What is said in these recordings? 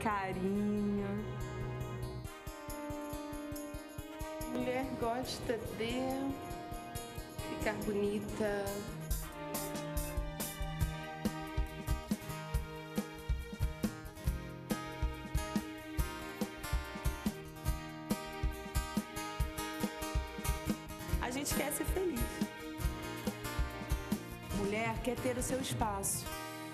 carinho. Mulher gosta de ficar bonita. A gente quer ser feliz. Mulher quer ter o seu espaço.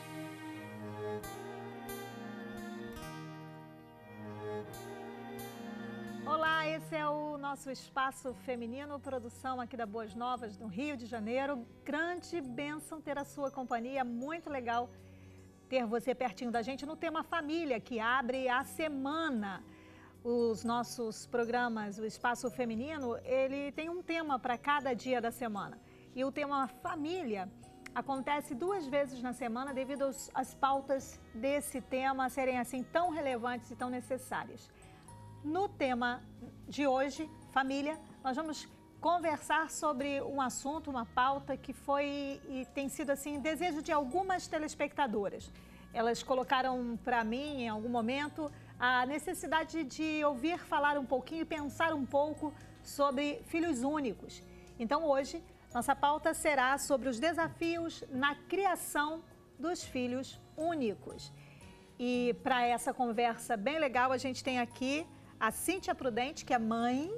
Olá, esse é o nosso Espaço Feminino, produção aqui da Boas Novas, no Rio de Janeiro. Grande bênção ter a sua companhia, muito legal ter você pertinho da gente no tema Família, que abre a semana. Os nossos programas, o Espaço Feminino, ele tem um tema para cada dia da semana. E o tema Família acontece 2 vezes na semana devido às pautas desse tema serem assim tão relevantes e tão necessárias. No tema de hoje, família, nós vamos conversar sobre um assunto, uma pauta que foi e tem sido assim desejo de algumas telespectadoras. Elas colocaram para mim em algum momento a necessidade de ouvir falar um pouquinho e pensar um pouco sobre filhos únicos. Então hoje, nossa pauta será sobre os desafios na criação dos filhos únicos. E para essa conversa bem legal, a gente tem aqui a Cíntia Prudente, que é mãe.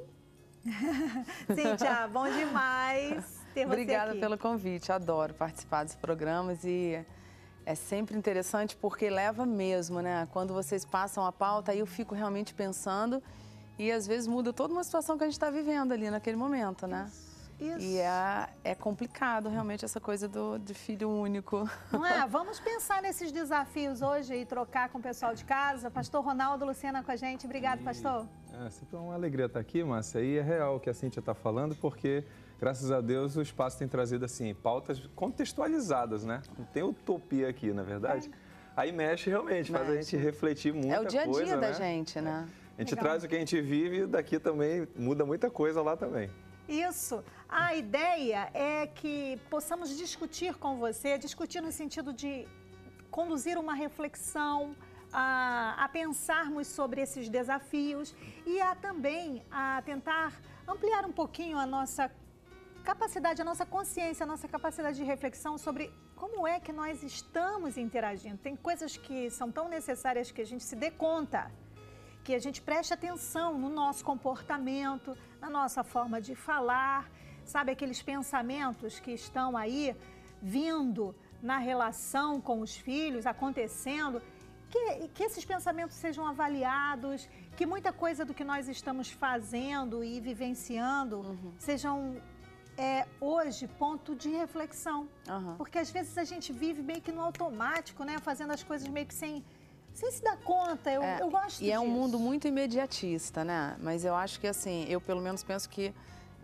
Cíntia, bom demais ter você Obrigada aqui. pelo convite, adoro participar dos programas e é sempre interessante porque leva mesmo, né? Quando vocês passam a pauta, aí eu fico realmente pensando e às vezes muda toda uma situação que a gente está vivendo ali naquele momento, né? Isso. E é complicado realmente essa coisa de filho único. Não é? Vamos pensar nesses desafios hoje e trocar com o pessoal de casa. Pastor Ronaldo, Luciana com a gente. Obrigado, pastor. É sempre uma alegria estar aqui, Márcia. E é real o que a Cíntia está falando, porque, graças a Deus, o espaço tem trazido, assim, pautas contextualizadas, né? Não tem utopia aqui, na verdade. Aí mexe realmente, faz a gente refletir muita coisa, É o dia a dia da né? gente, né? A gente Legal. traz o que a gente vive e daqui também muda muita coisa lá também. Isso. A ideia é que possamos discutir com você, discutir no sentido de conduzir uma reflexão, a pensarmos sobre esses desafios e também a tentar ampliar um pouquinho a nossa capacidade, a nossa consciência, a nossa capacidade de reflexão sobre como é que nós estamos interagindo. Tem coisas que são tão necessárias que a gente se dê conta, que a gente preste atenção no nosso comportamento, na nossa forma de falar, sabe, aqueles pensamentos que estão aí vindo na relação com os filhos, acontecendo, que esses pensamentos sejam avaliados, que muita coisa do que nós estamos fazendo e vivenciando sejam hoje ponto de reflexão. Porque às vezes a gente vive meio que no automático, né, fazendo as coisas meio que sem se dar conta, eu gosto disso. E é um mundo muito imediatista, né? Mas eu acho que, assim, eu pelo menos penso que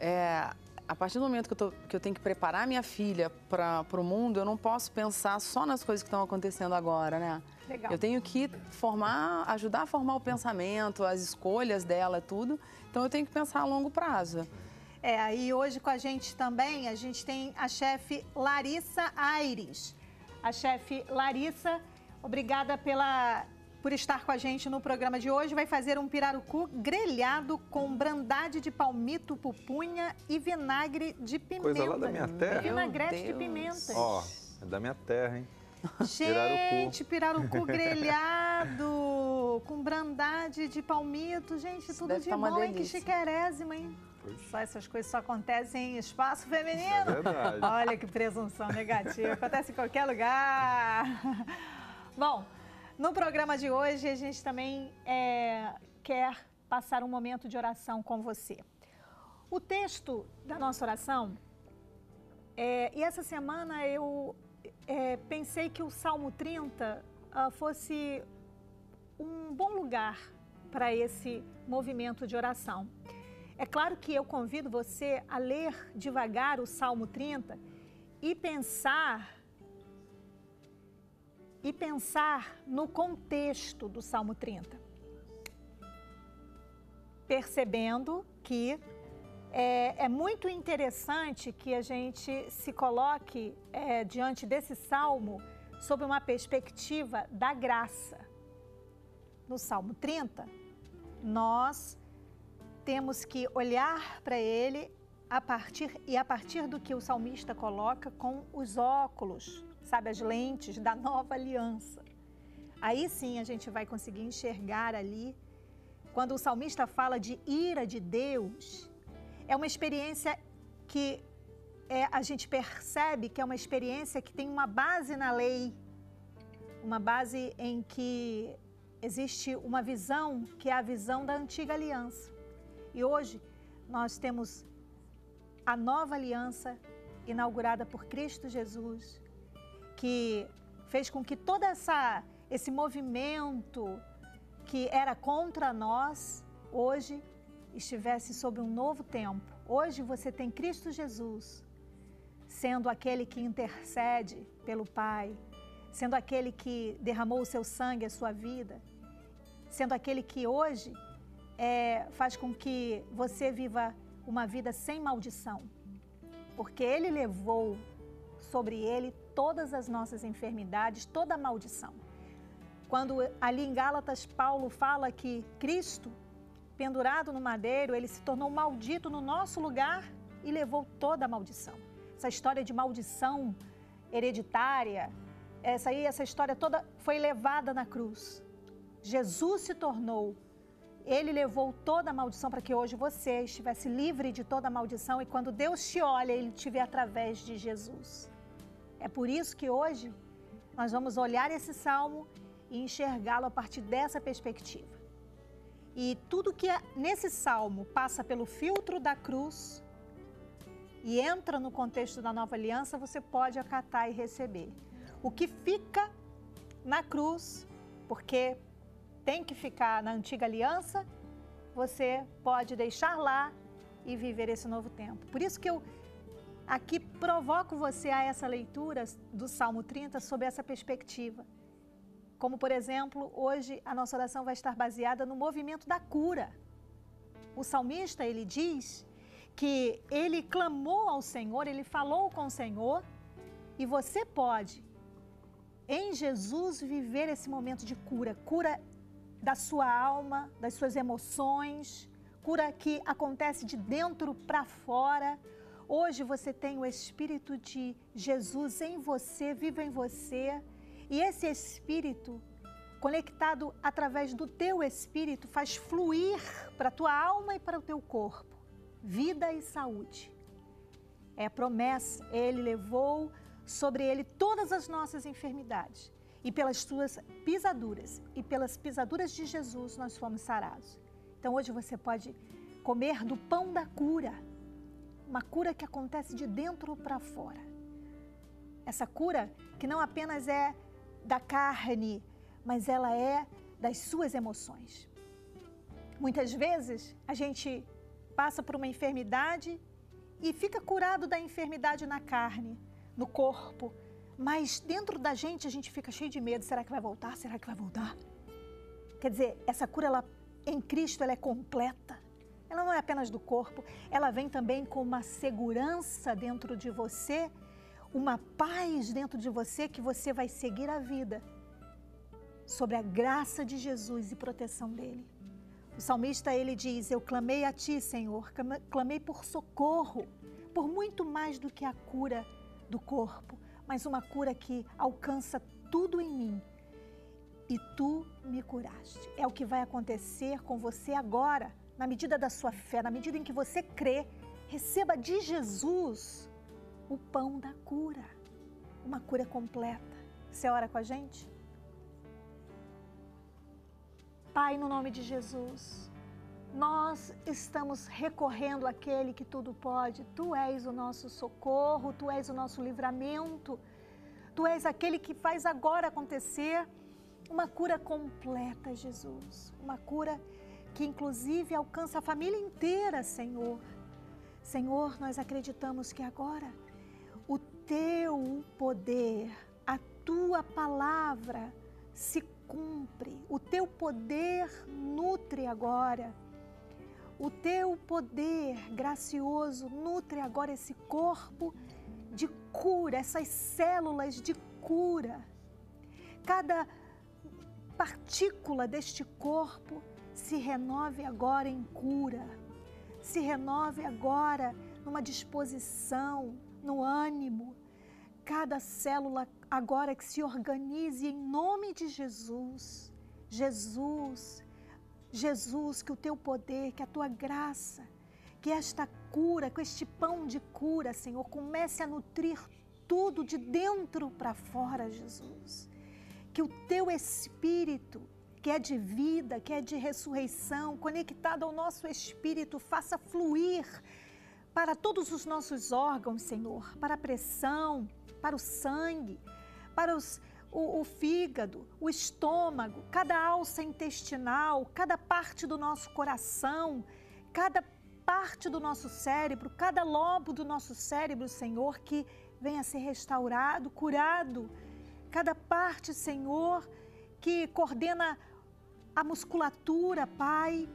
a partir do momento que eu tenho que preparar minha filha para o mundo, eu não posso pensar só nas coisas que estão acontecendo agora, né? Legal. Eu tenho que ajudar a formar o pensamento, as escolhas dela, tudo. Então eu tenho que pensar a longo prazo. Aí hoje com a gente também, a gente tem a chefe Larissa Aires. A chefe Larissa, obrigada por estar com a gente no programa de hoje. Vai fazer um pirarucu grelhado com brandade de palmito, pupunha e vinagre de pimenta. Coisa lá da minha terra. Vinagrete de pimenta. Ó, é da minha terra, hein? Gente, pirarucu grelhado com brandade de palmito. Gente, Isso tudo deve de tá uma bom, hein? Que delícia. chiquerésima, hein? Só essas coisas só acontecem em espaço feminino. É verdade. Olha que presunção negativa. Acontece em qualquer lugar. Bom, no programa de hoje a gente também quer passar um momento de oração com você. O texto da nossa oração, e essa semana eu pensei que o Salmo 30 fosse um bom lugar para esse movimento de oração. É claro que eu convido você a ler devagar o Salmo 30 e pensar no contexto do Salmo 30. Percebendo que é muito interessante que a gente se coloque diante desse salmo sob uma perspectiva da graça. no Salmo 30, nós temos que olhar para ele a partir do que o salmista coloca com os óculos, sabe, as lentes da nova aliança. Aí sim a gente vai conseguir enxergar ali, quando o salmista fala de ira de Deus, é uma experiência que a gente percebe que é uma experiência que tem uma base na lei, uma base em que existe uma visão que é a visão da antiga aliança. E hoje nós temos a nova aliança inaugurada por Cristo Jesus, que fez com que todo esse movimento que era contra nós, hoje estivesse sob um novo tempo. Hoje você tem Cristo Jesus, sendo aquele que intercede pelo Pai, sendo aquele que derramou o seu sangue, a sua vida, sendo aquele que hoje faz com que você viva uma vida sem maldição, porque Ele levou sobre Ele todas as nossas enfermidades, toda a maldição. Quando ali em Gálatas, Paulo fala que Cristo, pendurado no madeiro, Ele se tornou maldito no nosso lugar e levou toda a maldição. Essa história de maldição hereditária, essa história toda foi levada na cruz. Jesus se tornou, Ele levou toda a maldição para que hoje você estivesse livre de toda a maldição, e quando Deus te olha, Ele te vê através de Jesus. É por isso que hoje nós vamos olhar esse salmo e enxergá-lo a partir dessa perspectiva. E tudo que nesse salmo passa pelo filtro da cruz e entra no contexto da nova aliança, você pode acatar e receber. O que fica na cruz, porque tem que ficar na antiga aliança, você pode deixar lá e viver esse novo tempo. Por isso que eu aqui provoco você a essa leitura do Salmo 30 sob essa perspectiva. Como, por exemplo, hoje a nossa oração vai estar baseada no movimento da cura. O salmista, ele diz que ele clamou ao Senhor, ele falou com o Senhor, e você pode, em Jesus, viver esse momento de cura, cura da sua alma, das suas emoções, cura que acontece de dentro para fora. Hoje você tem o Espírito de Jesus em você, vive em você, e esse Espírito, conectado através do teu Espírito, faz fluir para a tua alma e para o teu corpo vida e saúde. É a promessa, Ele levou sobre Ele todas as nossas enfermidades, e pelas tuas pisaduras, e pelas pisaduras de Jesus nós fomos sarados. Então hoje você pode comer do pão da cura, uma cura que acontece de dentro para fora. Essa cura que não apenas é da carne, mas ela é das suas emoções. Muitas vezes a gente passa por uma enfermidade e fica curado da enfermidade na carne, no corpo, mas dentro da gente a gente fica cheio de medo. Será que vai voltar? Será que vai voltar? Quer dizer, essa cura em Cristo ela é completa. Ela não é apenas do corpo, ela vem também com uma segurança dentro de você, uma paz dentro de você, que você vai seguir a vida sobre a graça de Jesus e proteção dele. O salmista, ele diz: eu clamei a ti, Senhor, clamei por socorro, por muito mais do que a cura do corpo, mas uma cura que alcança tudo em mim. E tu me curaste. É o que vai acontecer com você agora, na medida da sua fé, na medida em que você crê. Receba de Jesus o pão da cura, uma cura completa. Você ora com a gente? Pai, no nome de Jesus, nós estamos recorrendo àquele que tudo pode. Tu és o nosso socorro, Tu és o nosso livramento, Tu és aquele que faz agora acontecer uma cura completa, Jesus. Uma cura que inclusive alcança a família inteira, Senhor. Senhor, nós acreditamos que agora o Teu poder, a Tua palavra se cumpre. O Teu poder nutre agora. O Teu poder gracioso nutre agora esse corpo de cura, essas células de cura. Cada partícula deste corpo se renove agora em cura, se renove agora numa disposição, no ânimo. Cada célula agora que se organize em nome de Jesus. Jesus, Jesus, que o teu poder, que a tua graça, que esta cura, com este pão de cura, Senhor, comece a nutrir tudo de dentro para fora, Jesus. Que o teu Espírito, que é de vida, que é de ressurreição, conectado ao nosso Espírito, faça fluir para todos os nossos órgãos, Senhor, para a pressão, para o sangue, para o fígado, o estômago, cada alça intestinal, cada parte do nosso coração, cada parte do nosso cérebro, cada lobo do nosso cérebro, Senhor, que venha a ser restaurado, curado. Cada parte, Senhor, que coordena a musculatura, Pai,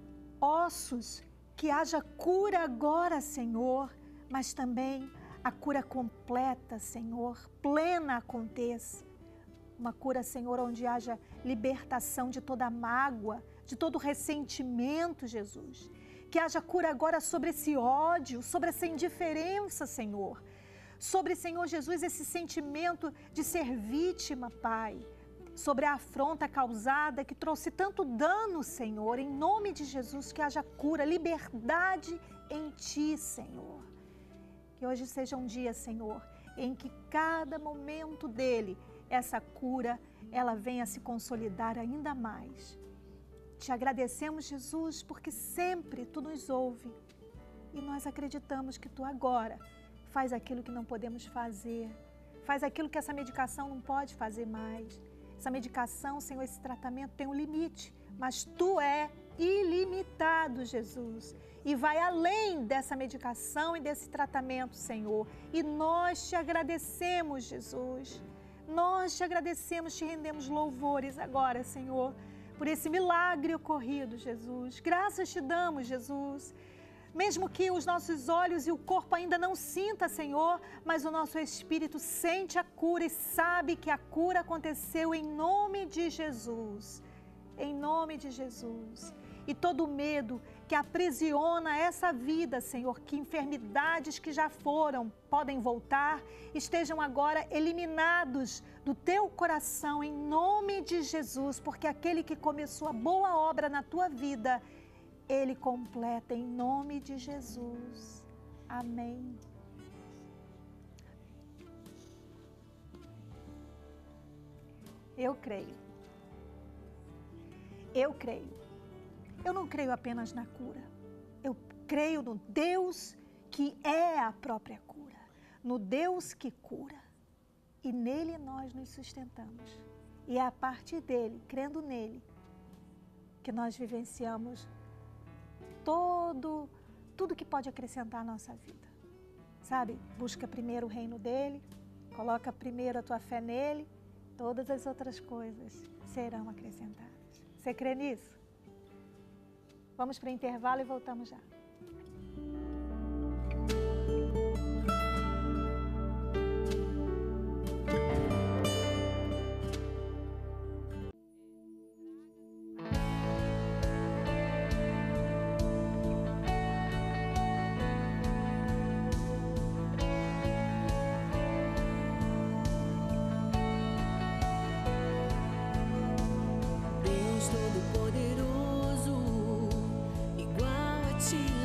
ossos, que haja cura agora, Senhor, mas também a cura completa, Senhor, plena aconteça. Uma cura, Senhor, onde haja libertação de toda mágoa, de todo ressentimento, Jesus. Que haja cura agora sobre esse ódio, sobre essa indiferença, Senhor. Sobre, Senhor Jesus, esse sentimento de ser vítima, Pai. Sobre a afronta causada que trouxe tanto dano, Senhor. Em nome de Jesus, que haja cura, liberdade em Ti, Senhor. Que hoje seja um dia, Senhor, em que cada momento dele, essa cura, ela venha se consolidar ainda mais. Te agradecemos, Jesus, porque sempre Tu nos ouve. E nós acreditamos que Tu agora faz aquilo que não podemos fazer. Faz aquilo que essa medicação não pode fazer mais. Essa medicação, Senhor, esse tratamento tem um limite. Mas Tu é ilimitado, Jesus. E vai além dessa medicação e desse tratamento, Senhor. E nós Te agradecemos, Jesus. Nós Te agradecemos, Te rendemos louvores agora, Senhor, por esse milagre ocorrido, Jesus. Graças Te damos, Jesus. Mesmo que os nossos olhos e o corpo ainda não sinta, Senhor, mas o nosso espírito sente a cura e sabe que a cura aconteceu em nome de Jesus. Em nome de Jesus. E todo medo que aprisiona essa vida, Senhor, que enfermidades que já foram podem voltar, estejam agora eliminados do Teu coração, em nome de Jesus, porque aquele que começou a boa obra na Tua vida, Ele completa em nome de Jesus. Amém. Eu creio. Eu creio. Eu não creio apenas na cura. Eu creio no Deus que é a própria cura. No Deus que cura. E nele nós nos sustentamos. E é a partir dele, crendo nele, que nós vivenciamos tudo que pode acrescentar à nossa vida. Sabe? Busca primeiro o reino dele, coloca primeiro a tua fé nele, todas as outras coisas serão acrescentadas. Você crê nisso? Vamos para o intervalo e voltamos já. Deus Todo-Poderoso, igual a Ti.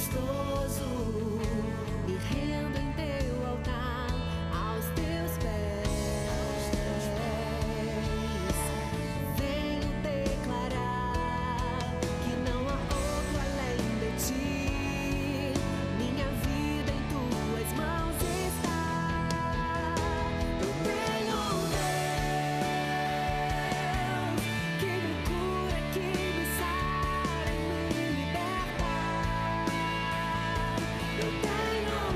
gostoso, me rendo em teu altar, aos teus pés. Venho declarar que não há outro além de ti. Minha vida em tuas mãos está. Eu tenho um Deus que me cura, que me sara e me liberta. Eu tenho um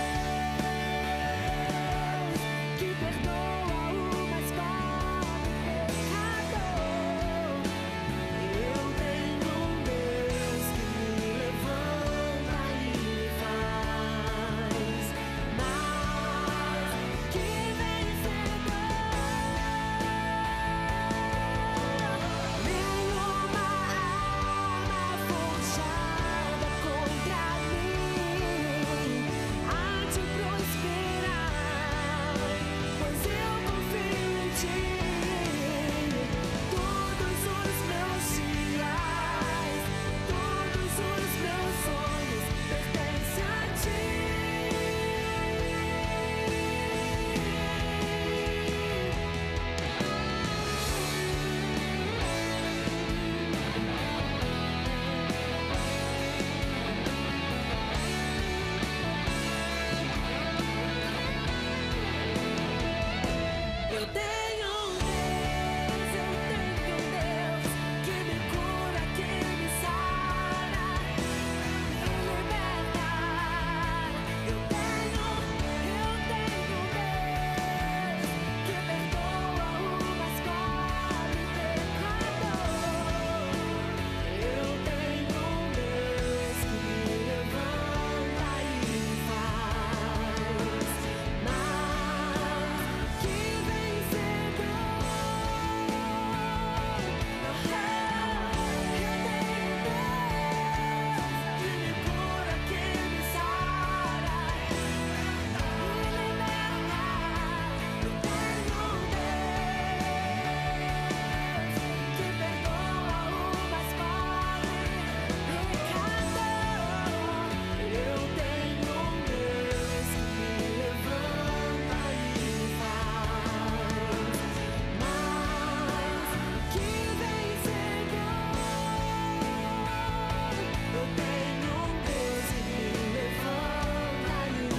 Deus que perdoa o mais pobre pecador. Eu tenho um Deus que me levanta e me faz mais que vencedor. Nenhuma arma forjada contra mim há de prosperar, pois eu confio em ti. Todos os meus dias, todos os meus sonhos pertencem a ti. Eu tenho um Deus que me cura, que me sara e liberta. Eu tenho um Deus que perdoa o mais pobre pecador. Eu tenho um Deus que me levanta e me faz mais que vencedor. Eu tenho um Deus que me cura, que me sara e liberta. Eu tenho um Deus que perdoa o mais pobre pecador. Eu tenho um Deus que me levanta e me faz mais que vencedor. Eu tenho um Deus que me levanta e me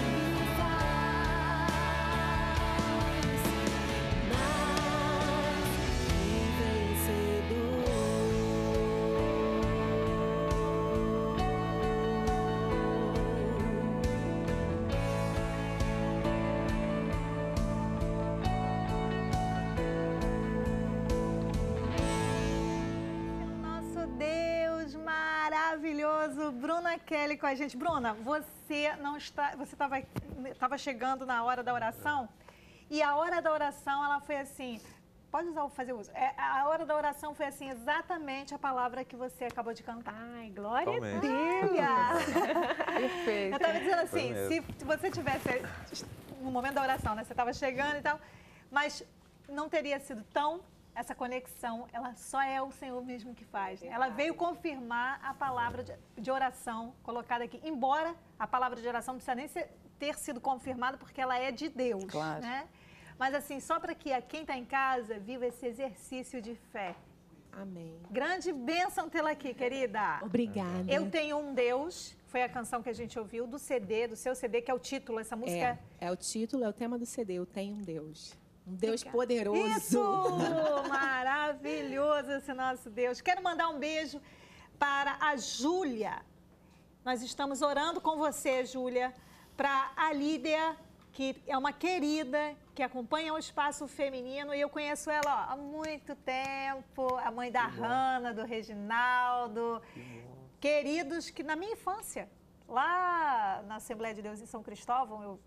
Nosso Deus maravilhoso, Bruna Kelly com a gente. Bruna, você não está, você estava chegando na hora da oração e a hora da oração ela foi assim. Pode usar o fazer uso. A hora da oração foi assim, exatamente a palavra que você acabou de cantar. Ai, glória a Totalmente. Deus. Perfeito. Eu estava dizendo assim, Foi se você tivesse no momento da oração, né? Você estava chegando e tal, mas não teria sido tão essa conexão. Ela só é o Senhor mesmo que faz. Né? Ela veio confirmar a palavra de oração colocada aqui. Embora a palavra de oração não precisa nem ter sido confirmada, porque ela é de Deus. Claro. Né? Mas assim, só para que quem está em casa viva esse exercício de fé. Amém. Grande bênção tê-la aqui, querida. Obrigada. Eu Tenho um Deus, foi a canção que a gente ouviu do CD, do seu CD, que é o título, essa música. É o título, é o tema do CD. Eu tenho um Deus. Um Deus poderoso. Isso! Maravilhoso esse nosso Deus. Quero mandar um beijo para a Júlia. Nós estamos orando com você, Júlia, para a Lídia, que é uma querida, que acompanha o Espaço Feminino, e eu conheço ela ó, há muito tempo, a mãe da Hanna, do Reginaldo, queridos que na minha infância, lá na Assembleia de Deus em São Cristóvão, eu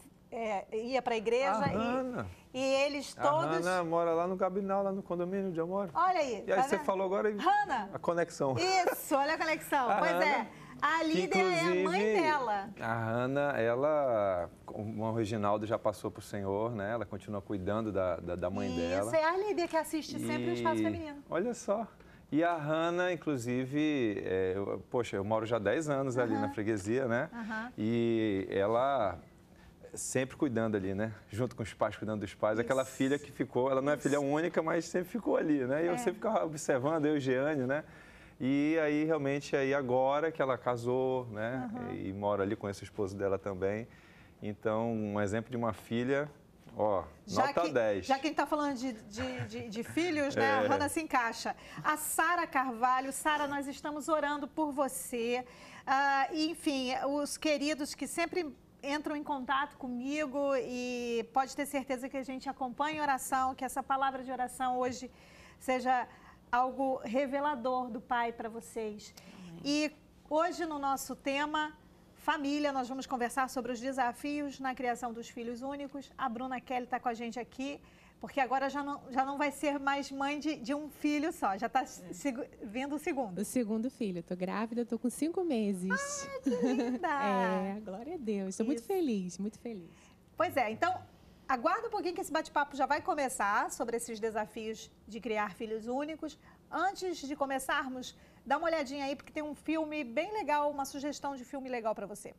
ia para a igreja e eles todos... A Hanna mora lá no Gabinal, lá no condomínio onde eu moro. Olha aí. E aí você falou agora Hanna. a conexão. Isso, olha a conexão. Pois Hanna, é. A Lídia é a mãe dela. A Hanna, ela, como o Reginaldo já passou para o Senhor, né? Ela continua cuidando da mãe dela. Isso, é a Lídia que assiste sempre o Espaço Feminino. Olha só. E a Hanna, inclusive, poxa, eu moro já há 10 anos ali na freguesia, né? E ela sempre cuidando ali, né? Junto com os pais, cuidando dos pais. Aquela filha que ficou, ela não é filha única, mas sempre ficou ali, né? E eu sempre ficava observando, eu e o Jeane, né? E aí, realmente, aí agora que ela casou, né? E mora ali, conhece o esposo dela também. Então, um exemplo de uma filha... Ó, nota 10. Já que a gente está falando de filhos, né? A Hanna se encaixa. A Sara Carvalho. Sara, nós estamos orando por você. E, enfim, os queridos que sempre entram em contato comigo e pode ter certeza que a gente acompanha a oração, que essa palavra de oração hoje seja algo revelador do Pai para vocês. Amém. E hoje no nosso tema... Família, nós vamos conversar sobre os desafios na criação dos filhos únicos. A Bruna Kelly está com a gente aqui, porque agora já não vai ser mais mãe de um filho só, já está vindo o segundo. O segundo filho, estou grávida, estou com 5 meses. Ah, que linda! Glória a Deus, estou muito feliz, muito feliz. Pois é, então, aguarda um pouquinho que esse bate-papo já vai começar sobre esses desafios de criar filhos únicos. Antes de começarmos, dá uma olhadinha aí, porque tem um filme bem legal, uma sugestão de filme legal para você.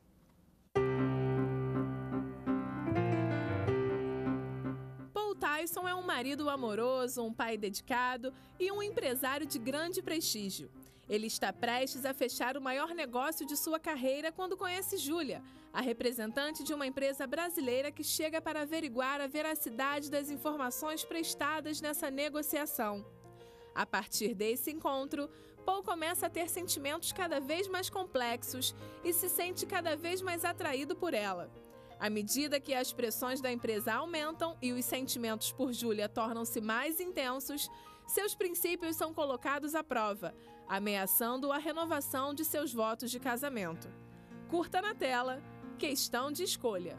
Paul Tyson é um marido amoroso, um pai dedicado e um empresário de grande prestígio. Ele está prestes a fechar o maior negócio de sua carreira quando conhece Júlia, a representante de uma empresa brasileira que chega para averiguar a veracidade das informações prestadas nessa negociação. A partir desse encontro, Paul começa a ter sentimentos cada vez mais complexos e se sente cada vez mais atraído por ela. À medida que as pressões da empresa aumentam e os sentimentos por Júlia tornam-se mais intensos, seus princípios são colocados à prova, ameaçando a renovação de seus votos de casamento. Curta na tela, Questão de Escolha.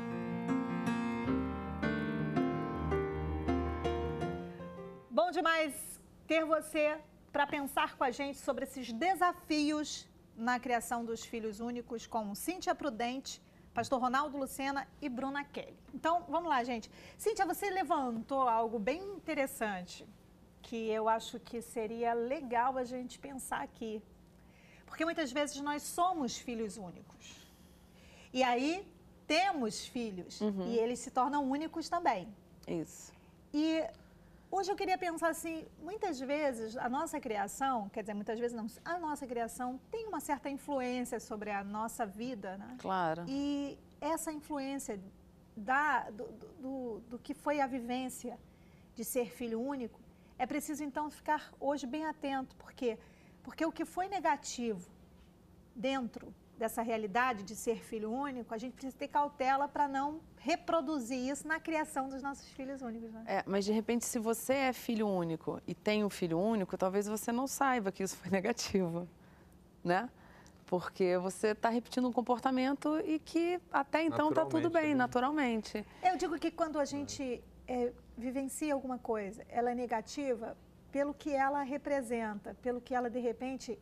Bom demais ter você para pensar com a gente sobre esses desafios na criação dos filhos únicos com Cíntia Prudente, Pastor Ronaldo Lucena e Bruna Kelly. Então, vamos lá, gente. Cíntia, você levantou algo bem interessante que eu acho que seria legal a gente pensar aqui. Porque muitas vezes nós somos filhos únicos. E aí temos filhos e eles se tornam únicos também. Isso. E hoje eu queria pensar assim, muitas vezes a nossa criação, quer dizer, muitas vezes não, a nossa criação tem uma certa influência sobre a nossa vida, né? Claro. E essa influência do que foi a vivência de ser filho único, é preciso então ficar hoje bem atento. Por quê? Porque o que foi negativo dentro dessa realidade de ser filho único, a gente precisa ter cautela para não reproduzir isso na criação dos nossos filhos únicos, né? Mas de repente, se você é filho único e tem um filho único, talvez você não saiba que isso foi negativo, né? Porque você está repetindo um comportamento e que até então está tudo bem, naturalmente. Eu digo que quando a gente vivencia alguma coisa, ela é negativa pelo que ela representa, pelo que ela, de repente,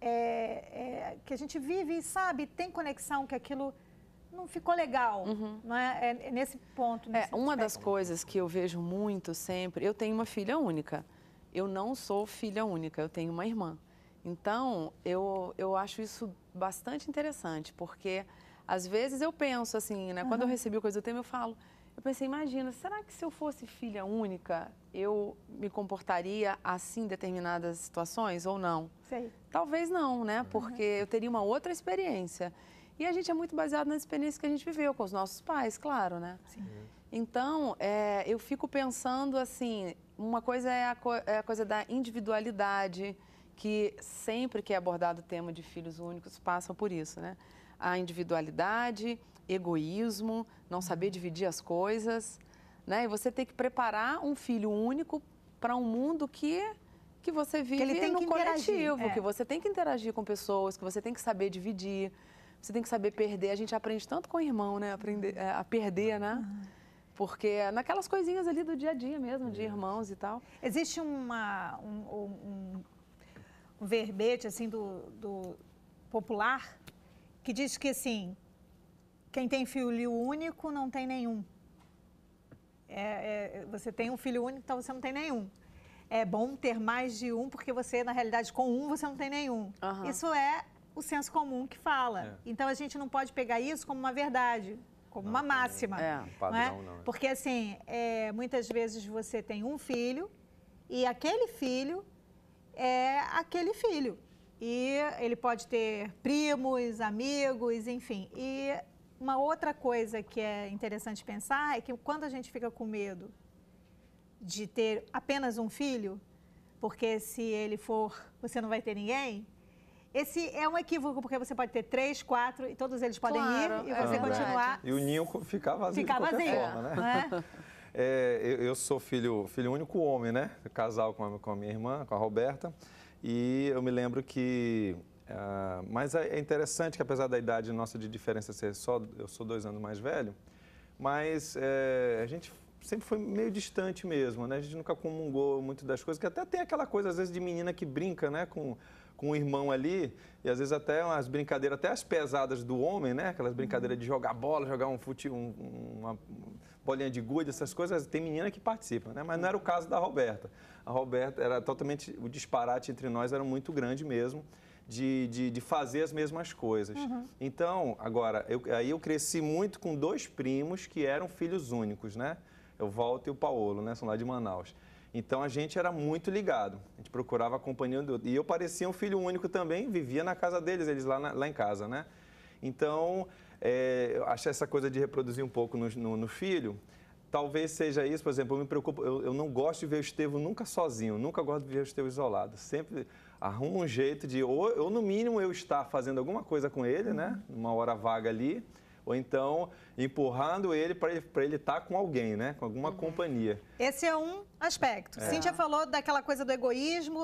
que a gente vive e sabe, tem conexão, que aquilo não ficou legal, não é? É nesse ponto. Uma das coisas que eu vejo muito sempre, eu tenho uma filha única, eu não sou filha única, eu tenho uma irmã. Então, eu acho isso bastante interessante, porque às vezes eu penso assim, né? Quando eu recebi o Coisa do Tema, eu pensei, imagina, será que se eu fosse filha única, eu me comportaria assim em determinadas situações ou não? Sei. Talvez não, né? Porque eu teria uma outra experiência. E a gente é muito baseado nas experiências que a gente viveu com os nossos pais, claro, né? Sim. Então, eu fico pensando assim, uma coisa é a coisa da individualidade, que sempre que é abordado o tema de filhos únicos, passa por isso, né? A individualidade, egoísmo, não saber dividir as coisas, né? E você tem que preparar um filho único para um mundo que você vive no coletivo, que você tem que interagir com pessoas, que você tem que saber dividir, você tem que saber perder. A gente aprende tanto com o irmão, né? Aprender a perder, né? Porque naquelas coisinhas ali do dia a dia mesmo, de irmãos e tal. Existe um verbete, assim, do popular, que diz que, assim, quem tem filho único não tem nenhum. Você tem um filho único, então você não tem nenhum. é bom ter mais de um, porque você, na realidade, com um, você não tem nenhum. Aham. Isso é o senso comum que fala. Então, a gente não pode pegar isso como uma verdade, como uma máxima. Padrão, não. Porque, assim, muitas vezes você tem um filho e aquele filho é aquele filho. E ele pode ter primos, amigos, enfim. E uma outra coisa que é interessante pensar é que quando a gente fica com medo de ter apenas um filho, porque se ele for, você não vai ter ninguém, esse é um equívoco, porque você pode ter 3, 4 e todos eles podem ir e você continuar. E o ninho ficar vazio de qualquer forma, né? Não é? Eu sou filho único homem, né? Casal com a minha irmã, com a Roberta. E eu me lembro que... mas é interessante que, apesar da idade nossa de diferença ser eu sou 2 anos mais velho, mas a gente sempre foi meio distante mesmo, né? A gente nunca comungou muito das coisas, que até tem aquela coisa, às vezes, de menina que brinca, né? Com o irmão ali, e às vezes até umas brincadeiras, até as pesadas do homem, né? Aquelas brincadeiras de jogar bola, jogar uma bolinha de gude, essas coisas, tem menina que participa, né? Mas não era o caso da Roberta. A Roberta era totalmente, o disparate entre nós era muito grande mesmo, de fazer as mesmas coisas. Então, agora, aí eu cresci muito com 2 primos que eram filhos únicos, né? O Walter e o Paolo, né? São lá de Manaus. Então, a gente era muito ligado. A gente procurava a companhia do outro. E eu parecia um filho único também, vivia na casa deles, eles lá em casa, né? Então, eu acho essa coisa de reproduzir um pouco no filho, talvez seja isso. Por exemplo, eu me preocupo, eu não gosto de ver o Estevão nunca sozinho, nunca gosto de ver o Estevão isolado. Sempre arrumo um jeito de, ou no mínimo, eu estar fazendo alguma coisa com ele, né? Uma hora vaga ali, ou então empurrando ele para ele estar com alguém, né? Com alguma companhia. Esse é um aspecto. Cíntia falou daquela coisa do egoísmo,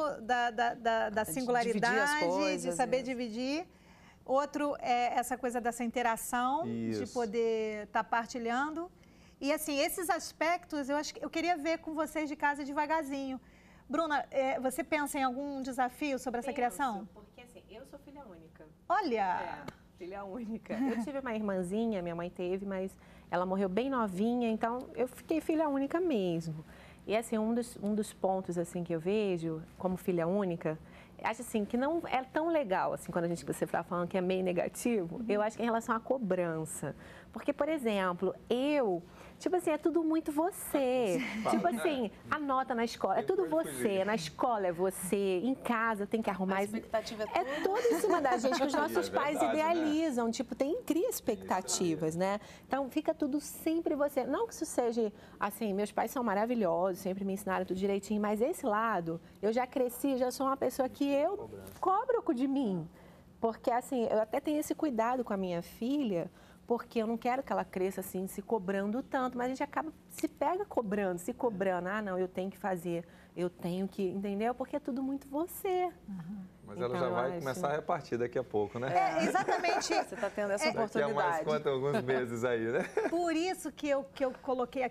da singularidade, de saber dividir. Outro é essa coisa dessa interação, de poder estar partilhando. E, assim, esses aspectos, eu queria ver com vocês de casa devagarzinho. Bruna, você pensa em algum desafio sobre essa criação? Porque, assim, eu sou filha única. Olha! Filha única. Eu tive uma irmãzinha, minha mãe teve, mas ela morreu bem novinha, então eu fiquei filha única mesmo. E, assim, um dos pontos, assim, que eu vejo como filha única, acho, assim, que não é tão legal, assim, quando você está falando que é meio negativo, eu acho que é em relação à cobrança. Porque, por exemplo, tipo assim, é tudo muito você. Tipo assim, a nota na escola, é tudo você. Na escola é você, em casa tem que arrumar. A expectativa é toda em cima da gente, que os nossos pais idealizam. Né? Tipo, cria expectativas, né? Então, fica tudo sempre você. Não que isso seja, assim, meus pais são maravilhosos, sempre me ensinaram tudo direitinho, mas esse lado, eu já cresci, já sou uma pessoa que eu cobro de mim. Porque, assim, eu até tenho esse cuidado com a minha filha, porque eu não quero que ela cresça assim, se cobrando tanto, mas a gente acaba, se cobrando. Ah, não, eu tenho que fazer, eu tenho que, entendeu? Porque é tudo muito você. Mas então, ela já vai começar a repartir daqui a pouco, né? Exatamente. Você está tendo essa oportunidade. Daqui a mais alguns meses aí, né? Por isso que eu coloquei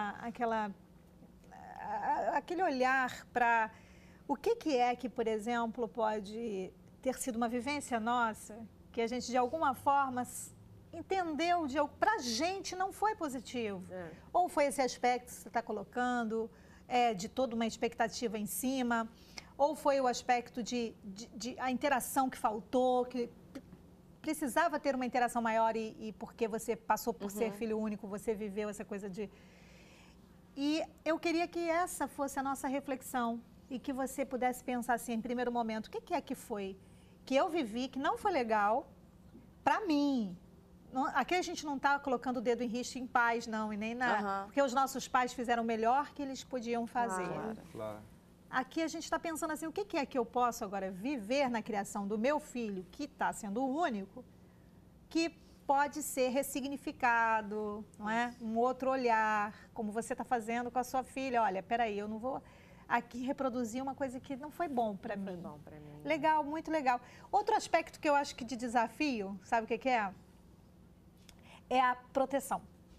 aquele olhar para o que é que, por exemplo, pode ter sido uma vivência nossa, que a gente, de alguma forma, entendeu, para a gente não foi positivo. Ou foi esse aspecto que você está colocando, de toda uma expectativa em cima, ou foi o aspecto de a interação que faltou, que precisava ter uma interação maior e porque você passou por ser filho único, você viveu essa coisa de... E eu queria que essa fosse a nossa reflexão e que você pudesse pensar assim, em primeiro momento, o que é que foi que eu vivi, que não foi legal para mim? Aqui a gente não está colocando o dedo em risco em pais, não, e nem nada. Porque os nossos pais fizeram o melhor que eles podiam fazer. Claro. Aqui a gente está pensando assim, o que é que eu posso agora viver na criação do meu filho, que está sendo o único, que pode ser ressignificado, não é? Um outro olhar, como você está fazendo com a sua filha. Olha, peraí, eu não vou aqui reproduzir uma coisa que não foi bom para mim. Foi bom para mim. Legal, muito legal. Outro aspecto que eu acho que de desafio, sabe o que é? É a proteção.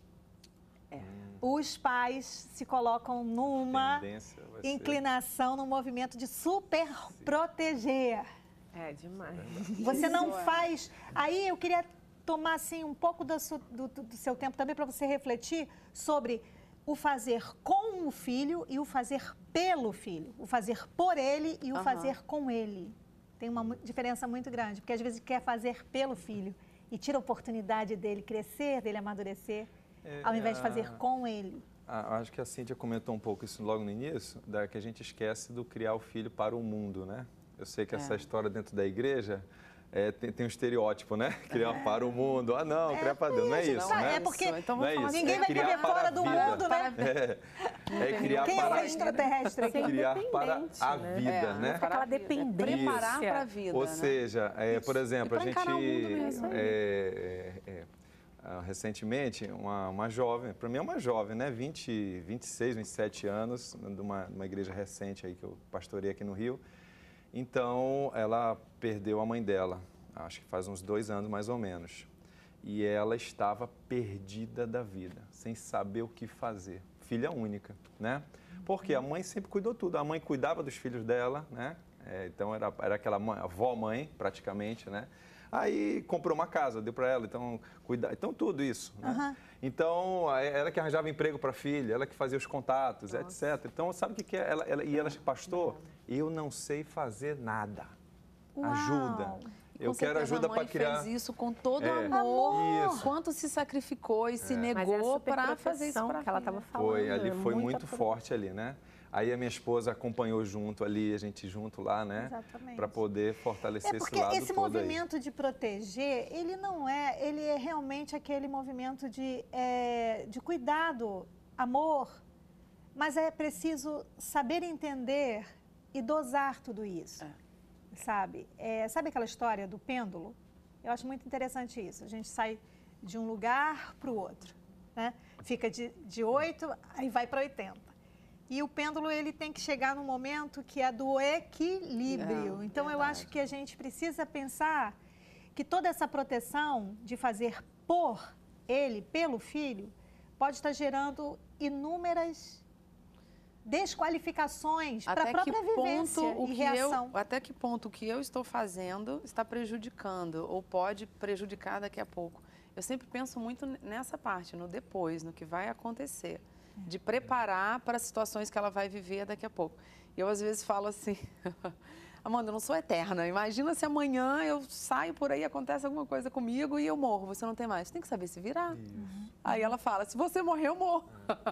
Os pais se colocam numa inclinação, num movimento de super proteger. É demais. Você não faz... Aí eu queria tomar assim, um pouco do seu tempo também para você refletir sobre o fazer com o filho e o fazer pelo filho. O fazer por ele e o fazer com ele. Tem uma diferença muito grande, porque às vezes quer fazer pelo filho e tira a oportunidade dele crescer, dele amadurecer, ao invés de fazer com ele. Acho que a Cíntia comentou um pouco isso logo no início, que a gente esquece do criar o filho para o mundo, né? Eu sei que essa história dentro da igreja tem um estereótipo, né? Criar para o mundo. Ah, não, criar para Deus. Não é isso, né? É porque então, não é isso. ninguém vai viver fora do mundo, né? É criar Quem para... é o extraterrestre aqui? Criar para a vida, né? Aquela dependência. Preparar para a vida, Ou né? seja, por exemplo, E pra encarar o mundo mesmo. Recentemente, uma jovem, para mim é uma jovem, né? 26, 27 anos, de uma igreja recente aí que eu pastorei aqui no Rio. Então, ela perdeu a mãe dela, acho que faz uns 2 anos mais ou menos. E ela estava perdida da vida, sem saber o que fazer. Filha única, né? Porque a mãe sempre cuidou tudo. A mãe cuidava dos filhos dela, né? Então, era aquela avó-mãe, praticamente, né? Aí comprou uma casa, deu para ela, então tudo isso, né? Então, ela que arranjava emprego para a filha, ela que fazia os contatos, etc. Então, sabe o que é? Ela pastor, eu não sei fazer nada. Ajuda. Eu quero ajuda para criar. Fez isso com todo amor. Isso. Quanto se sacrificou e se negou para fazer isso para que ela estava falando. Foi muito forte ali, né? Aí a minha esposa acompanhou junto ali, a gente junto lá, né? Exatamente. Para poder fortalecer esse lado todo. Porque esse movimento de proteger, ele é realmente aquele movimento de cuidado, amor, mas é preciso saber entender e dosar tudo isso, sabe? Sabe aquela história do pêndulo? Eu acho muito interessante isso. A gente sai de um lugar para o outro, né? Fica de 8, aí vai para 80. E o pêndulo, ele tem que chegar num momento que é do equilíbrio. Então, eu acho que a gente precisa pensar que toda essa proteção de fazer por ele, pelo filho, pode estar gerando inúmeras desqualificações para a própria vivência e reação. Até que ponto o que eu estou fazendo está prejudicando ou pode prejudicar daqui a pouco. Eu sempre penso muito nessa parte, no depois, no que vai acontecer. De preparar para as situações que ela vai viver daqui a pouco. E eu, às vezes, falo assim, Amanda, eu não sou eterna. Imagina se amanhã eu saio por aí, acontece alguma coisa comigo e eu morro, você não tem mais. Você tem que saber se virar. Aí ela fala, se você morrer, eu morro.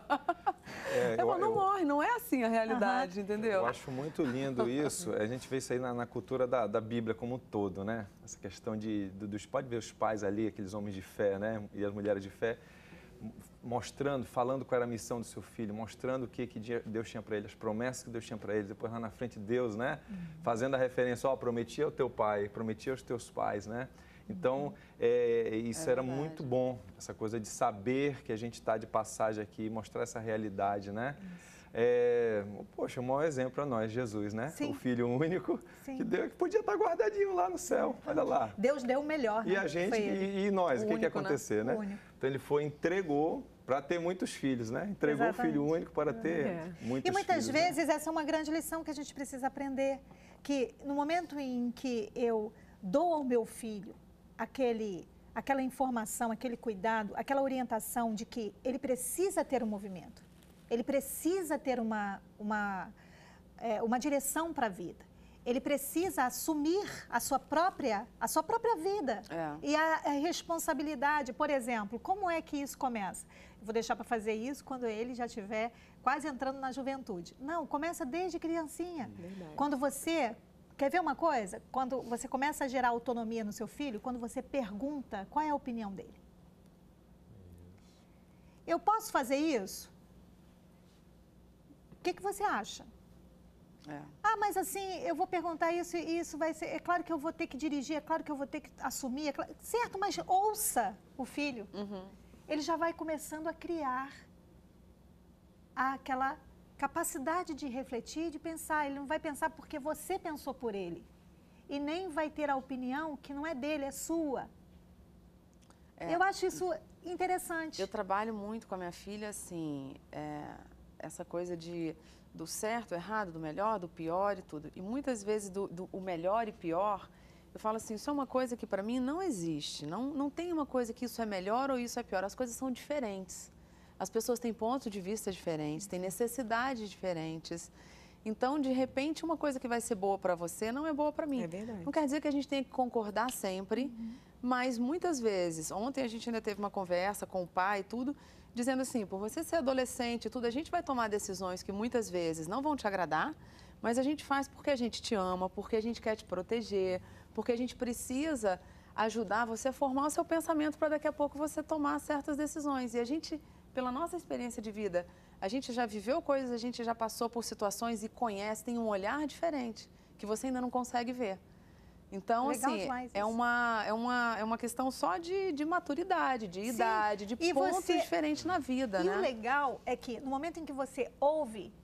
Não morre, não é assim a realidade, entendeu? Eu acho muito lindo isso. A gente vê isso aí na cultura da Bíblia como um todo, né? Essa questão pode ver os pais ali, aqueles homens de fé, né? E as mulheres de fé, mostrando, falando qual era a missão do seu filho, mostrando o que Deus tinha para ele, as promessas que Deus tinha para ele, depois lá na frente Deus, né? Fazendo a referência, prometi ao teu pai, prometi aos teus pais, né? Então, isso era muito bom, essa coisa de saber que a gente está de passagem aqui, mostrar essa realidade, né? Poxa, o maior exemplo para nós, Jesus, né? Sim. O Filho único, que podia estar guardadinho lá no céu, olha lá. Deus deu o melhor, né? E a gente, e nós, o que ia acontecer, né? Então ele entregou para ter muitos filhos, né? Entregou o Filho único para ter muitos filhos. E muitas vezes essa é uma grande lição que a gente precisa aprender, que no momento em que eu dou ao meu filho aquela informação, aquele cuidado, aquela orientação de que ele precisa ter um movimento, ele precisa ter uma direção para a vida. Ele precisa assumir a sua própria vida e a responsabilidade. Por exemplo, como é que isso começa? Eu vou deixar para fazer isso quando ele já estiver quase entrando na juventude. Não, começa desde criancinha. Verdade. Quando você... Quer ver uma coisa? Quando você começa a gerar autonomia no seu filho, quando você pergunta qual é a opinião dele. Eu posso fazer isso? O que você acha? Mas assim, eu vou perguntar isso e isso vai ser... É claro que eu vou ter que dirigir, é claro que eu vou ter que assumir, certo, mas ouça o filho. Ele já vai começando a criar aquela capacidade de refletir, de pensar. Ele não vai pensar porque você pensou por ele. E nem vai ter a opinião que não é dele, é sua. Eu acho isso interessante. Eu trabalho muito com a minha filha, assim, essa coisa do certo, errado, do melhor, do pior e tudo. E muitas vezes o melhor e pior, eu falo assim, isso é uma coisa que para mim não existe. Não tem uma coisa que isso é melhor ou isso é pior. As coisas são diferentes. As pessoas têm pontos de vista diferentes, têm necessidades diferentes. Então, de repente, uma coisa que vai ser boa para você não é boa para mim. É verdade. Não quer dizer que a gente tenha que concordar sempre, mas muitas vezes, ontem a gente ainda teve uma conversa com o pai e tudo, dizendo assim, por você ser adolescente e tudo, a gente vai tomar decisões que muitas vezes não vão te agradar, mas a gente faz porque a gente te ama, porque a gente quer te proteger, porque a gente precisa ajudar você a formar o seu pensamento para daqui a pouco você tomar certas decisões. E a gente, pela nossa experiência de vida, a gente já viveu coisas, a gente já passou por situações e conhece, tem um olhar diferente, que você ainda não consegue ver. Então, Legal assim, demais é isso. uma questão só de maturidade, de idade, de E pontos você- diferentes na vida, E né? o legal é que no momento em que você ouve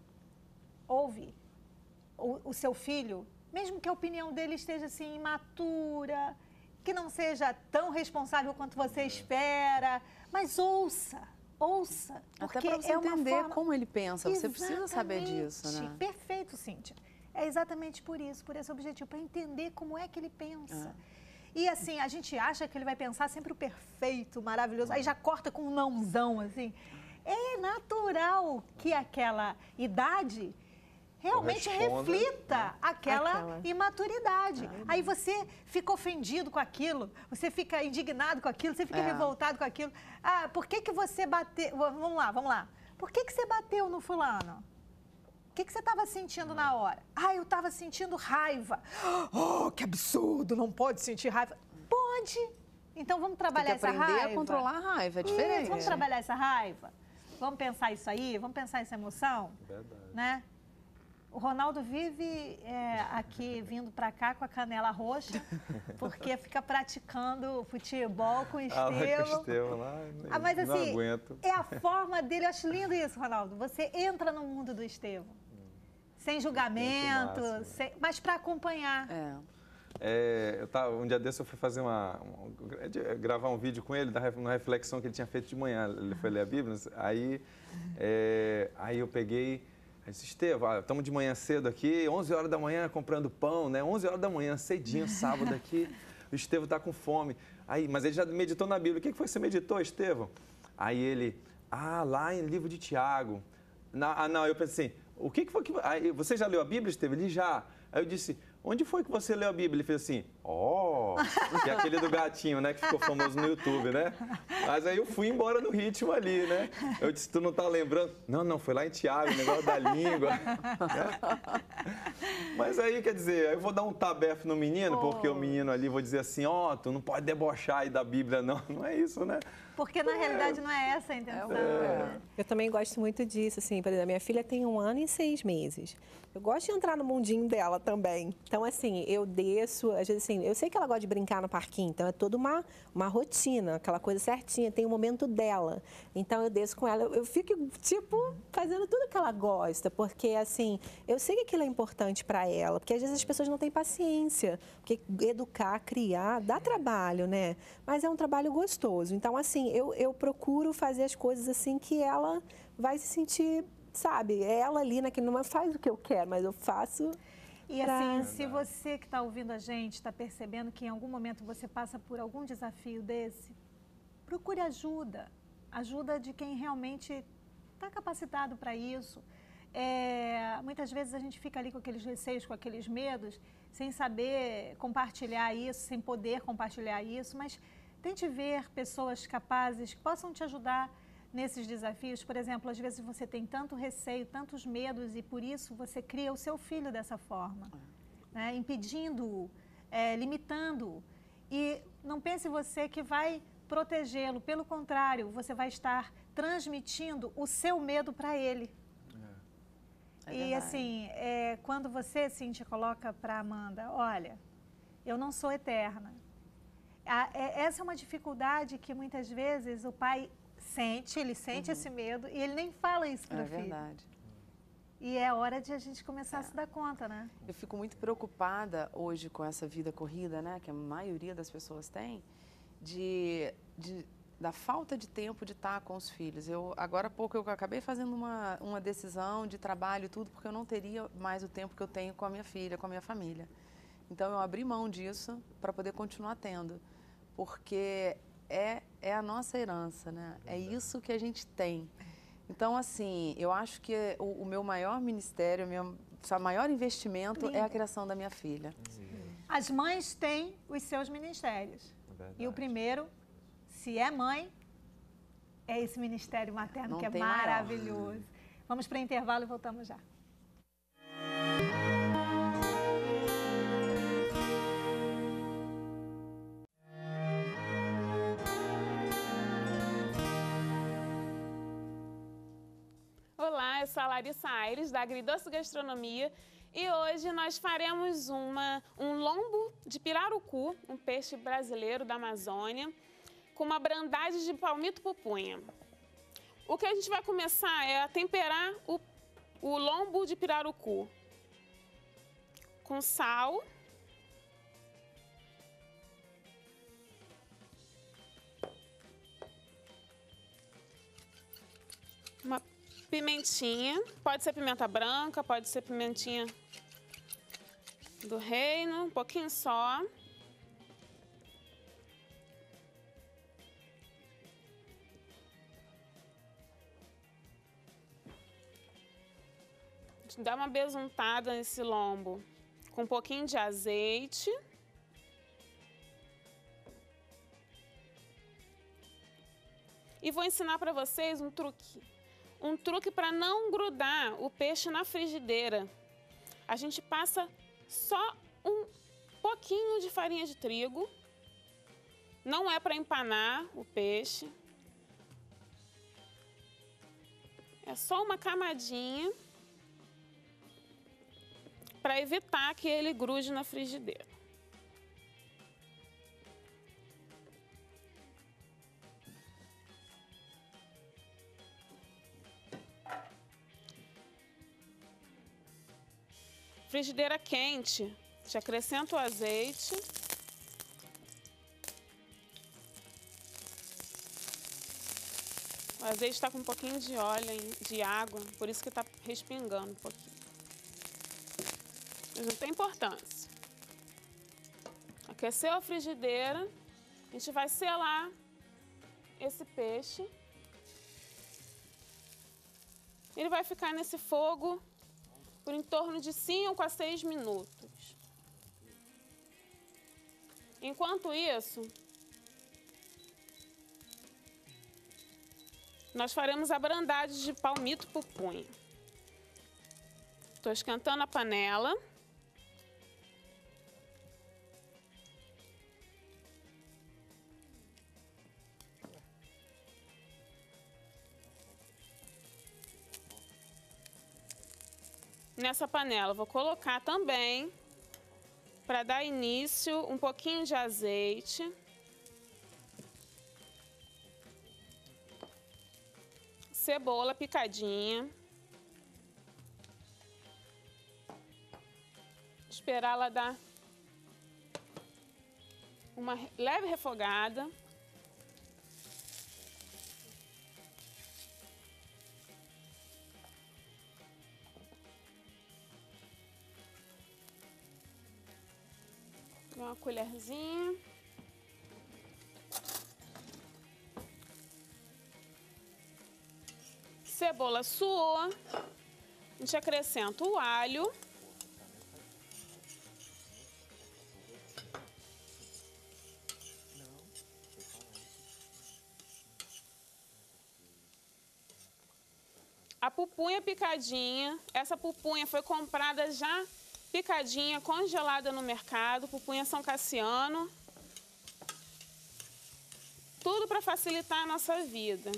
o seu filho, mesmo que a opinião dele esteja assim imatura, que não seja tão responsável quanto você espera, mas ouça. Até Porque para você é uma entender forma... como ele pensa, você precisa saber disso, né? Exatamente. Perfeito, Cíntia. É exatamente por isso, por esse objetivo, para entender como é que ele pensa. E assim, a gente acha que ele vai pensar sempre o perfeito, maravilhoso, aí já corta com um nãozão, assim. É natural que aquela idade realmente Corresponda, reflita aquela imaturidade. Aí você fica ofendido com aquilo, você fica indignado com aquilo, você fica revoltado com aquilo. Ah, por que você bateu... Vamos lá. Por que você bateu no fulano? O que você estava sentindo na hora? Ah, eu estava sentindo raiva. Oh, que absurdo, não pode sentir raiva. Pode. Então vamos trabalhar Tem que essa raiva. aprender a controlar a raiva, é diferente. Isso, vamos trabalhar essa raiva? Vamos pensar isso aí? Vamos pensar essa emoção? Verdade. Né? O Ronaldo vive aqui, vindo para cá com a canela roxa, porque fica praticando futebol com o Ah, lá com o Estevão. Estevão lá, Mas não assim, aguento. é a forma dele, eu acho lindo isso, Ronaldo. Você entra no mundo do Estevão, sem julgamento, máximo. mas para acompanhar. Um dia desse eu fui fazer gravar um vídeo com ele, uma reflexão que ele tinha feito de manhã. Ele foi ler a Bíblia, aí eu peguei... Aí disse, Estevão, estamos de manhã cedo aqui, 11 horas da manhã comprando pão, né? 11 horas da manhã, cedinho, sábado aqui, o Estevão está com fome. Mas ele já meditou na Bíblia. O que foi que você meditou, Estevão? Aí ele, lá em livro de Tiago. Não, eu pensei assim, o que foi que... Aí, você já leu a Bíblia, Estevão? Ele já. Aí eu disse, onde foi que você leu a Bíblia? Ele fez assim, que é aquele do gatinho, né? Que ficou famoso no YouTube, né? Mas aí eu fui embora no ritmo ali, né? Eu disse, tu não tá lembrando? Não, foi lá em Tiago, o negócio da língua. Mas aí, quer dizer, aí eu vou dar um tabefe no menino, porque o menino ali, vou dizer assim, tu não pode debochar aí da Bíblia, não. Não é isso, né? Porque na realidade não é essa a intenção. Né? Eu também gosto muito disso, assim, por exemplo, minha filha tem 1 ano e 6 meses. Eu gosto de entrar no mundinho dela também. Então, assim, eu desço, às vezes assim, eu sei que ela gosta de brincar no parquinho, então é toda uma rotina, aquela coisa certinha, tem o momento dela. Então, eu desço com ela, eu fico, tipo, fazendo tudo que ela gosta, porque, assim, eu sei que aquilo é importante para ela, porque às vezes as pessoas não têm paciência, porque educar, criar, dá trabalho, né? Mas é um trabalho gostoso. Então, assim, eu procuro fazer as coisas assim que ela vai se sentir, sabe, ela ali naquele não faz o que eu quero, mas eu faço. E assim, se você que está ouvindo a gente está percebendo que em algum momento você passa por algum desafio desse, procure ajuda. Ajuda de quem realmente está capacitado para isso. Muitas vezes a gente fica ali com aqueles receios, com aqueles medos, sem saber compartilhar isso, sem poder compartilhar isso, mas tente ver pessoas capazes que possam te ajudar nesses desafios. Por exemplo, às vezes você tem tanto receio, tantos medos e por isso você cria o seu filho dessa forma, né? Impedindo-o, limitando-o. E não pense você que vai protegê-lo, pelo contrário, você vai estar transmitindo o seu medo para ele. E assim, quando você, Cíntia, coloca para Amanda, olha, eu não sou eterna. Essa é uma dificuldade que muitas vezes o pai sente, ele sente esse medo e ele nem fala isso para o filho. É verdade. E é hora de a gente começar a se dar conta, né? Eu fico muito preocupada hoje com essa vida corrida, né? Que a maioria das pessoas tem, da falta de tempo de estar com os filhos. Agora há pouco eu acabei fazendo uma decisão de trabalho e tudo, porque eu não teria mais o tempo que eu tenho com a minha filha, com a minha família. Então eu abri mão disso para poder continuar tendo, porque é a nossa herança, né? É isso que a gente tem. Então, assim, eu acho que o meu maior ministério, o meu maior investimento é a criação da minha filha. As mães têm os seus ministérios. E o primeiro, se é mãe, é esse ministério materno Não que é tem maior. maravilhoso. Vamos para o intervalo e voltamos já. Olá, eu sou a Larissa Aires, da Agridoce Gastronomia, e hoje nós faremos um lombo de pirarucu, um peixe brasileiro da Amazônia, com uma brandade de palmito pupunha. O que a gente vai começar é a temperar o lombo de pirarucu com sal, uma pimentinha, pode ser pimenta branca, pode ser pimentinha do reino, um pouquinho só. Dá uma besuntada nesse lombo com um pouquinho de azeite. E vou ensinar para vocês um truque. Um truque para não grudar o peixe na frigideira. A gente passa só um pouquinho de farinha de trigo. Não é para empanar o peixe. É só uma camadinha para evitar que ele grude na frigideira. Frigideira quente, te acrescento o azeite. O azeite está com um pouquinho de óleo, de água, por isso que está respingando um pouquinho. Mas não tem importância. Aqueceu a frigideira, a gente vai selar esse peixe. Ele vai ficar nesse fogo por em torno de 5 a 6 minutos. Enquanto isso, nós faremos a brandade de palmito pupunha. Estou esquentando a panela. Nessa panela, vou colocar também, para dar início, um pouquinho de azeite. Cebola picadinha. Esperar ela dar uma leve refogada. Uma colherzinha. Cebola suou. A gente acrescenta o alho. A pupunha picadinha. Essa pupunha foi comprada já picadinha, congelada no mercado, pupunha São Cassiano. Tudo para facilitar a nossa vida.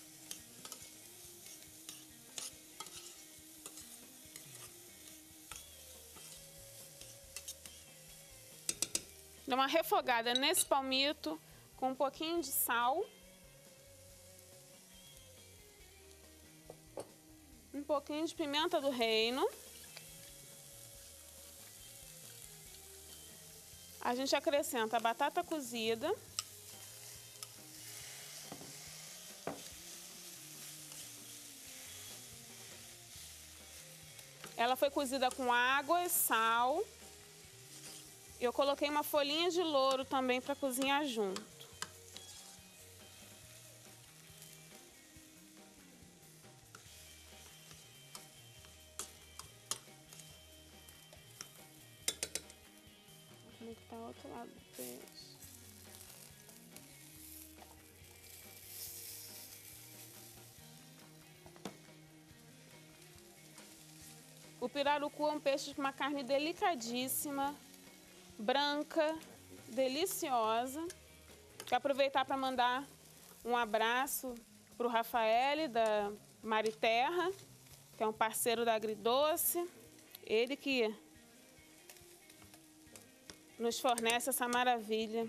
Dá uma refogada nesse palmito com um pouquinho de sal. Um pouquinho de pimenta do reino. A gente acrescenta a batata cozida. Ela foi cozida com água e sal. Eu coloquei uma folhinha de louro também para cozinhar junto. outro lado do peixe. O pirarucu é um peixe com uma carne delicadíssima, branca, deliciosa. Quero aproveitar para mandar um abraço para o Rafael da Mariterra, que é um parceiro da Agridoce. Ele que nos fornece essa maravilha.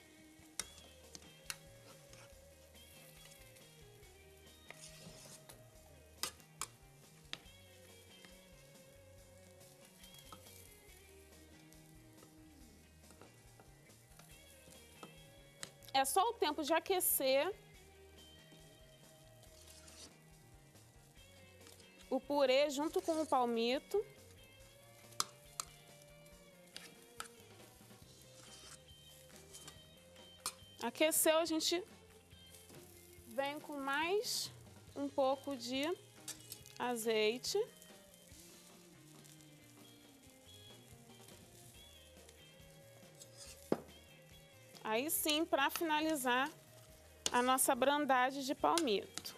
É só o tempo de aquecer o purê junto com o palmito. Aqueceu, a gente vem com mais um pouco de azeite. Aí sim, para finalizar a nossa brandade de palmito.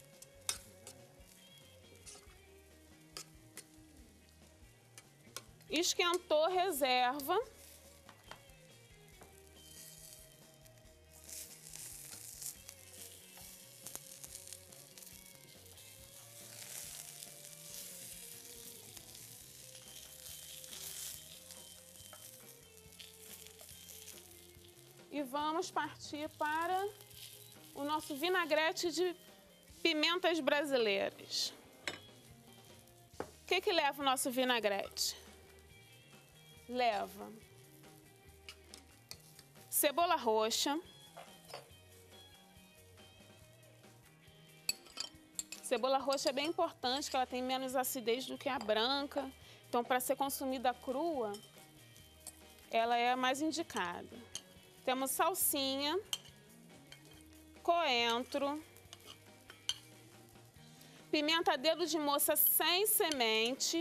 Esquentou, reserva. E vamos partir para o nosso vinagrete de pimentas brasileiras. O que leva o nosso vinagrete? Leva cebola roxa, cebola roxa é bem importante, que ela tem menos acidez do que a branca, então para ser consumida crua, ela é a mais indicada. Temos salsinha, coentro, pimenta dedo de moça sem semente.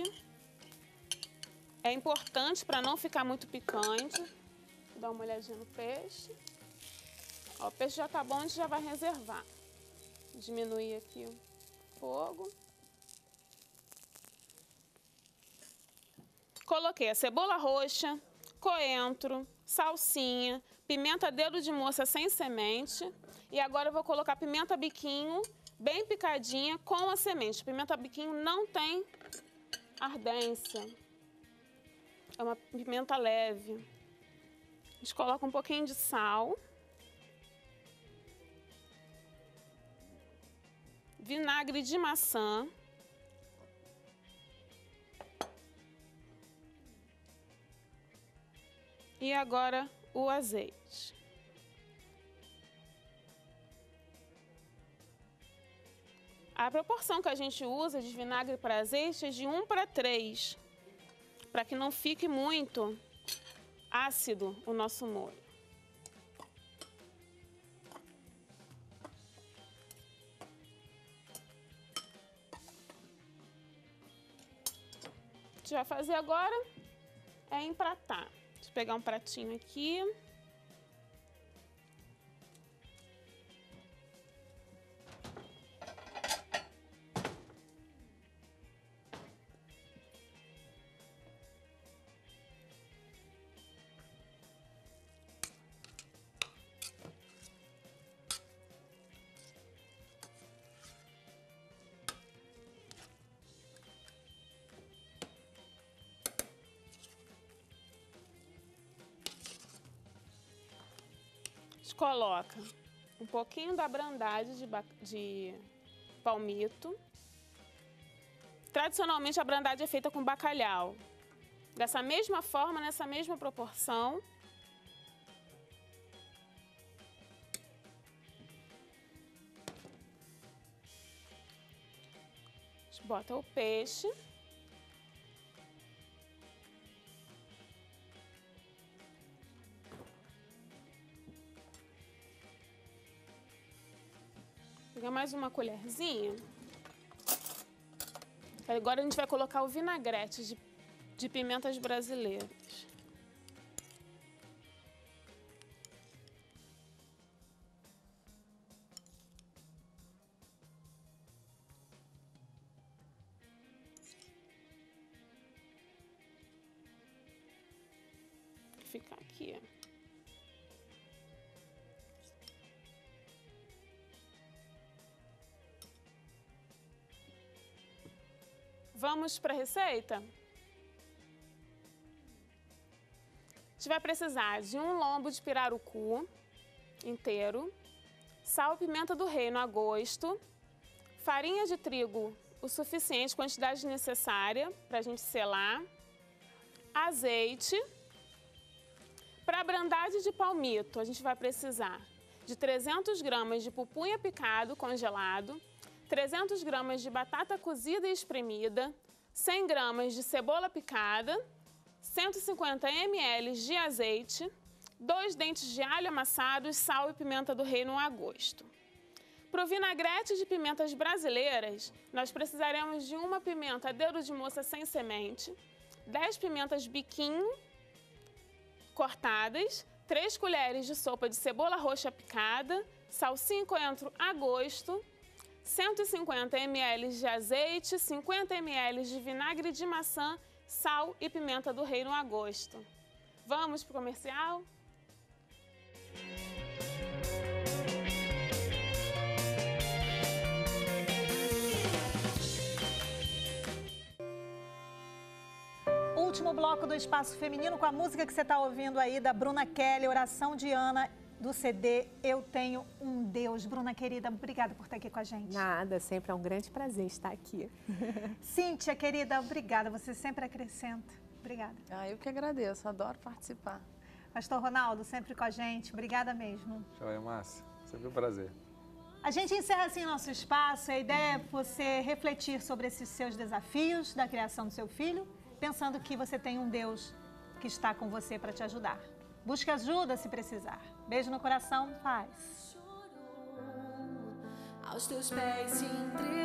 É importante para não ficar muito picante. Vou dar uma olhadinha no peixe. Ó, o peixe já tá bom, a gente já vai reservar. Diminuir aqui o fogo. Coloquei a cebola roxa, coentro, salsinha, pimenta dedo de moça sem semente. E agora eu vou colocar pimenta biquinho, bem picadinha, com a semente. Pimenta biquinho não tem ardência. É uma pimenta leve. A gente coloca um pouquinho de sal. Vinagre de maçã. E agora o azeite. A proporção que a gente usa de vinagre para azeite é de 1:3, para que não fique muito ácido o nosso molho. O que a gente vai fazer agora é empratar. Deixa eu pegar um pratinho aqui. Coloca um pouquinho da brandade de palmito. Tradicionalmente, a brandade é feita com bacalhau. Dessa mesma forma, nessa mesma proporção. A gente bota o peixe. Pega mais uma colherzinha. Agora a gente vai colocar o vinagrete de pimentas brasileiras. ficar aqui. Vamos para a receita? A gente vai precisar de um lombo de pirarucu inteiro, sal e pimenta do reino a gosto, farinha de trigo o suficiente, quantidade necessária para a gente selar, azeite. Para a brandade de palmito, a gente vai precisar de 300 gramas de pupunha picado congelado, 300 gramas de batata cozida e espremida, 100 gramas de cebola picada, 150 ml de azeite, 2 dentes de alho amassados, sal e pimenta do reino a gosto. Para o vinagrete de pimentas brasileiras, nós precisaremos de uma pimenta dedo de moça sem semente, 10 pimentas biquinho cortadas, 3 colheres de sopa de cebola roxa picada, salsinha e coentro a gosto, 150 ml de azeite, 50 ml de vinagre de maçã, sal e pimenta do reino a gosto. Vamos para o comercial? Último bloco do Espaço Feminino com a música que você está ouvindo aí da Bruna Kelly, Oração de Ana, do CD Eu Tenho um Deus. Bruna, querida, obrigada por estar aqui com a gente. Nada, sempre é um grande prazer estar aqui. Cíntia, querida, obrigada. Você sempre acrescenta. Obrigada. Eu que agradeço, adoro participar. Pastor Ronaldo, sempre com a gente. Obrigada mesmo. Joia, Márcia. Sempre um prazer. A gente encerra assim nosso espaço. A ideia é você refletir sobre esses seus desafios da criação do seu filho, pensando que você tem um Deus que está com você para te ajudar. Busque ajuda se precisar. Beijo no coração, paz. Aos teus pés se entregou.